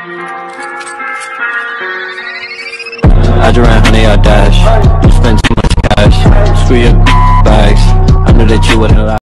I just ran honey, I dash. You spend too much cash. Screw your bags. I knew that you wouldn't lie.